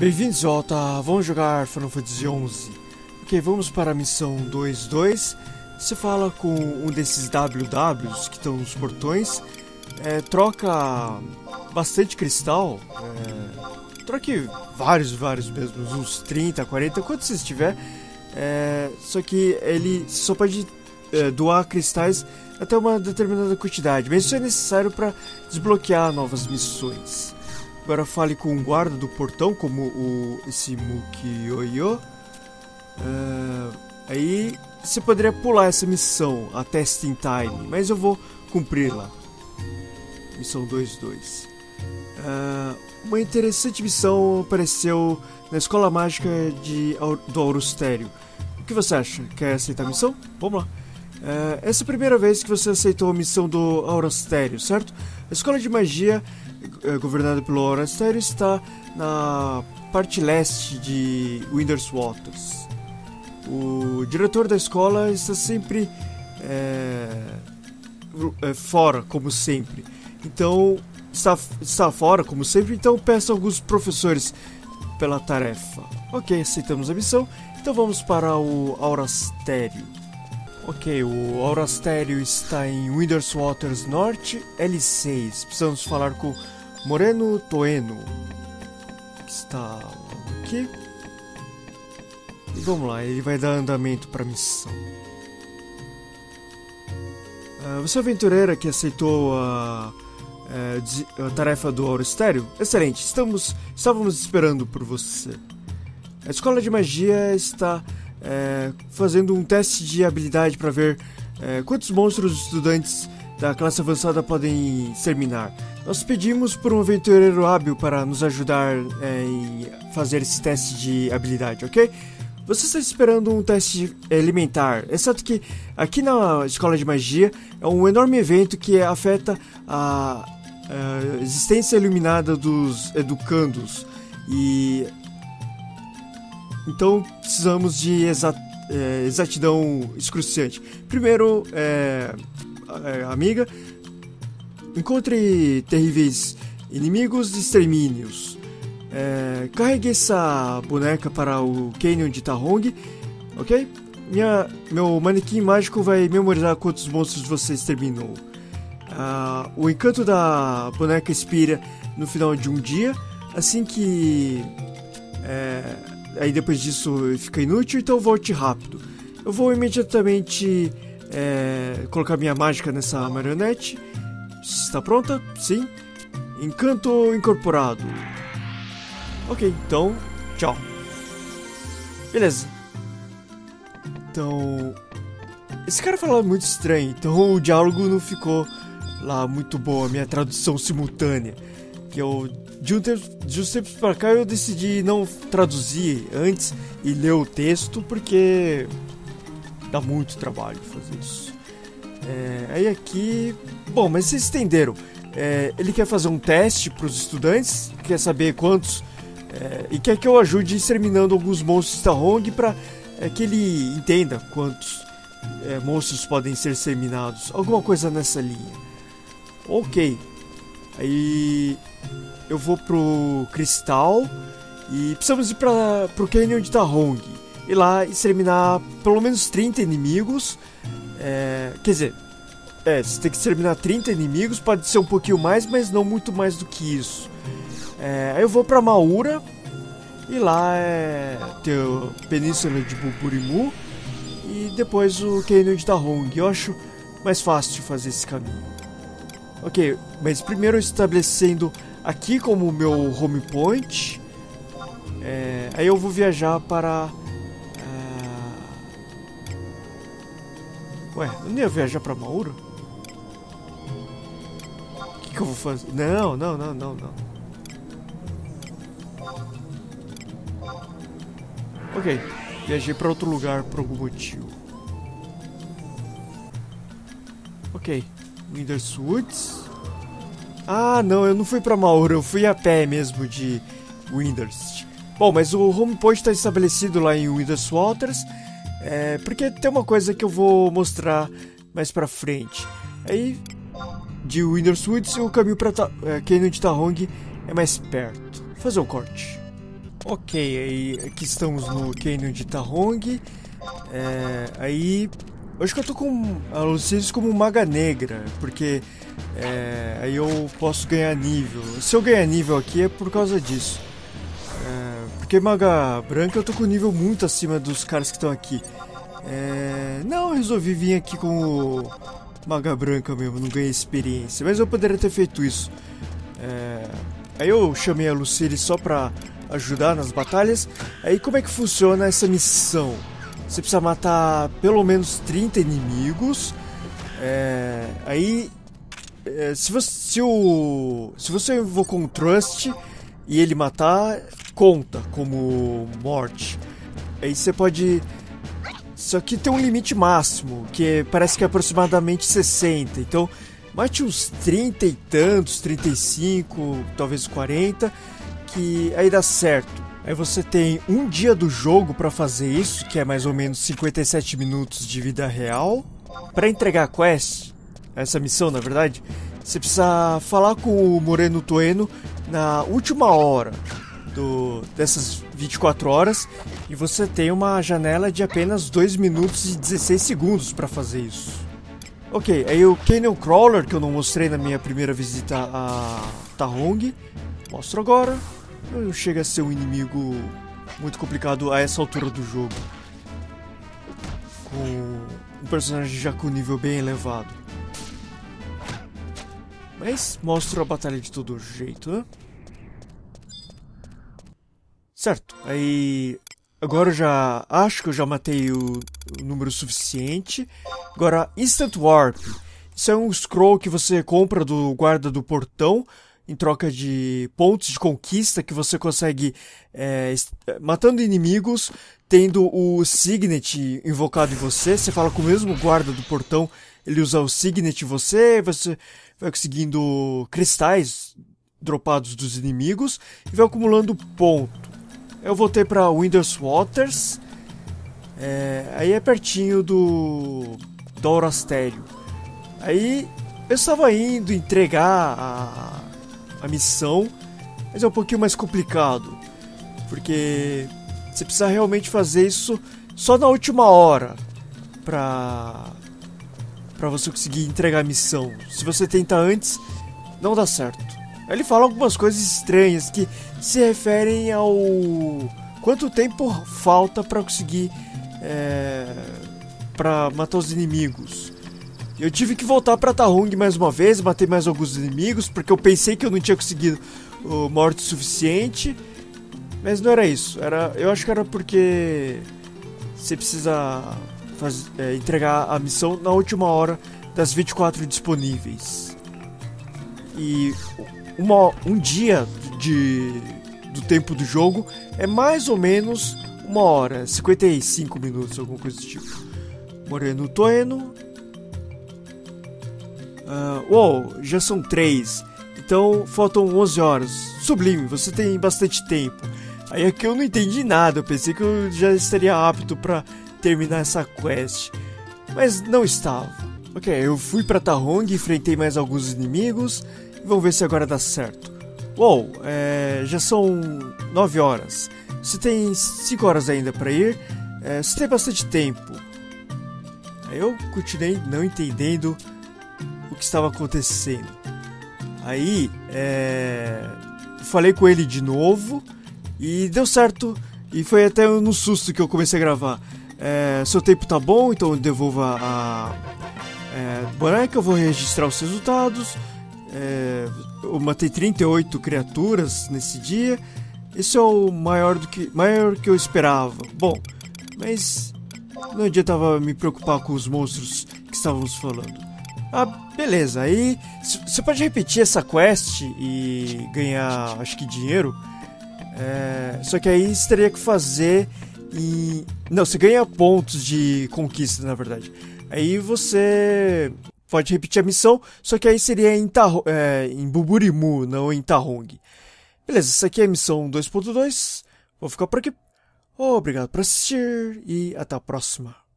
Bem-vindos de volta, vamos jogar Final Fantasy XI. Ok, vamos para a missão 2.2. Você fala com um desses WWs que estão nos portões. Troca bastante cristal. Troque vários mesmo, uns 30, 40, quanto você tiver. Só que ele só pode doar cristais até uma determinada quantidade. Mas isso é necessário para desbloquear novas missões. Agora fale com o guarda do portão, como esse Mukioyo. Aí você poderia pular essa missão, a Testing Time, mas eu vou cumpri-la. Missão 2.2. Uma interessante missão apareceu na Escola Mágica do Aurostério. O que você acha? Quer aceitar a missão? Vamos lá. Essa é a primeira vez que você aceitou a missão do Aurostério, certo? A Escola de Magia, governada pelo Aurostério, está na parte leste de Winders Waters. O diretor da escola está sempre fora, como sempre. Então, está fora, como sempre, então peço a alguns professores pela tarefa. Ok, aceitamos a missão, então vamos para o Aurostério. Ok, o Aurostério está em Winders Waters Norte, L6. Precisamos falar com Moreno Toeno, que está aqui. E vamos lá, ele vai dar andamento para a missão. Você é aventureira que aceitou a tarefa do Aurostério? Excelente, estávamos esperando por você. A Escola de Magia está fazendo um teste de habilidade para ver quantos monstros os estudantes da classe avançada podem exterminar. Nós pedimos por um aventureiro hábil para nos ajudar em fazer esse teste de habilidade, ok? Você está esperando um teste elementar, exceto que aqui na Escola de Magia é um enorme evento que afeta a existência iluminada dos educandos e então precisamos de exatidão excruciante. Primeiro, amiga, encontre terríveis inimigos e extermínios. Carregue essa boneca para o Canyon de Tahong, ok? Meu manequim mágico vai memorizar quantos monstros você exterminou. O encanto da boneca expira no final de um dia, assim que aí depois disso fica inútil, então volte rápido. Eu vou imediatamente colocar minha mágica nessa marionete. Está pronta? Sim. Encanto incorporado. Ok, então, tchau. Beleza. Então, esse cara fala muito estranho, então o diálogo não ficou lá muito bom, a minha tradução simultânea. Que eu, de uns tempos pra cá, eu decidi não traduzir antes e ler o texto, porque dá muito trabalho fazer isso. Aí aqui... Bom, mas vocês entenderam. Ele quer fazer um teste pros estudantes, quer saber quantos... e quer que eu ajude exterminando alguns monstros de Tahong para que ele entenda quantos monstros podem ser exterminados. Alguma coisa nessa linha. Ok. Aí eu vou pro Cristal e precisamos ir pro Canyon de Tahong. E lá exterminar pelo menos 30 inimigos. Quer dizer, você tem que exterminar 30 inimigos, pode ser um pouquinho mais, mas não muito mais do que isso. Aí eu vou pra Maura e lá tem a Península de Bulburimu e depois o Canyon de Tahong. Eu acho mais fácil de fazer esse caminho. Ok, mas primeiro estabelecendo aqui como o meu home point. Aí eu vou viajar para... Ué, eu não ia viajar pra Maura? O que eu vou fazer? Não. Ok, viajei para outro lugar por algum motivo. Ok, Winders Woods. Ah, não, eu não fui para Maura, eu fui a pé mesmo de Winders. Bom, mas o home point está estabelecido lá em Winders Waters. Porque tem uma coisa que eu vou mostrar mais pra frente. Aí, de Winders Woods, o caminho para Canyon de Tahong é mais perto. Vou fazer um corte. Ok, aí aqui estamos no Canyon de Tarrong. Aí acho que eu tô com a Lucilis como maga negra, porque aí eu posso ganhar nível. Se eu ganhar nível aqui é por causa disso. Porque maga branca eu tô com nível muito acima dos caras que estão aqui. Não, eu resolvi vir aqui com maga branca mesmo, não ganhei experiência, mas eu poderia ter feito isso. Aí eu chamei a Lucilis só pra ajudar nas batalhas. Aí como é que funciona essa missão? Você precisa matar pelo menos 30 inimigos. Se você invocou um Trust e ele matar, conta como morte. Aí você pode... Só que tem um limite máximo, que parece que é aproximadamente 60. Então, mate uns 30 e tantos, 35, talvez 40, que aí dá certo. Aí você tem um dia do jogo pra fazer isso, que é mais ou menos 57 minutos de vida real. Pra entregar a quest, essa missão na verdade, você precisa falar com o Moreno Toeno na última hora dessas 24 horas. E você tem uma janela de apenas 2 minutos e 16 segundos pra fazer isso. Ok, aí o Canyon Crawler, que eu não mostrei na minha primeira visita a Tarrong, mostro agora. Não chega a ser um inimigo muito complicado a essa altura do jogo, com um personagem já com nível bem elevado. Mas mostro a batalha de todo jeito, né? Certo, aí... Agora eu já acho que eu já matei o número suficiente. Agora, Instant Warp. Isso é um scroll que você compra do guarda do portão em troca de pontos de conquista que você consegue matando inimigos, tendo o Signet invocado em você. Você fala com o mesmo guarda do portão, ele usa o Signet em você vai conseguindo cristais dropados dos inimigos e vai acumulando ponto. Eu voltei pra Winders Waters, aí é pertinho do Orastério. Aí eu estava indo entregar a missão, mas é um pouquinho mais complicado, porque você precisa realmente fazer isso só na última hora pra você conseguir entregar a missão. Se você tentar antes, não dá certo. Ele fala algumas coisas estranhas que se referem ao quanto tempo falta pra conseguir pra matar os inimigos. Eu tive que voltar pra Tarrong mais uma vez, matei mais alguns inimigos, porque eu pensei que eu não tinha conseguido morte suficiente. Mas não era isso, eu acho que era porque você precisa entregar a missão na última hora das 24 disponíveis. E um dia do tempo do jogo é mais ou menos 1 hora, 55 minutos, alguma coisa do tipo. Moreno Toeno. Já são 3, então faltam 11 horas. Sublime, você tem bastante tempo. Aí aqui eu não entendi nada, eu pensei que eu já estaria apto pra terminar essa quest, mas não estava. Ok, eu fui pra Tarrong, enfrentei mais alguns inimigos e vamos ver se agora dá certo. Já são 9 horas. Você tem 5 horas ainda pra ir. Você tem bastante tempo. Aí eu continuei não entendendo o que estava acontecendo. Aí, falei com ele de novo e deu certo. E foi até no susto que eu comecei a gravar. Seu tempo tá bom, então devolva a boneca, eu vou registrar os resultados. Eu matei 38 criaturas nesse dia. Esse é o maior que eu esperava. Bom, mas não adiantava me preocupar com os monstros que estávamos falando. Beleza, aí você pode repetir essa quest e ganhar, acho que dinheiro. Só que aí você teria que fazer não, você ganha pontos de conquista, na verdade. Aí você pode repetir a missão, só que aí seria em Buburimu, não em Tarrong. Beleza, essa aqui é a missão 2.2. Vou ficar por aqui. Obrigado por assistir e até a próxima.